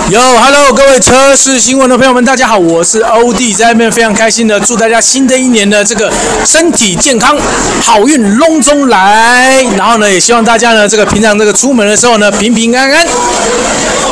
Hello， 各位车市新闻的朋友们，大家好，我是欧弟，在那边非常开心的祝大家新的一年的这个身体健康，好运隆中来。然后呢，也希望大家呢，这个平常这个出门的时候呢，平平安安。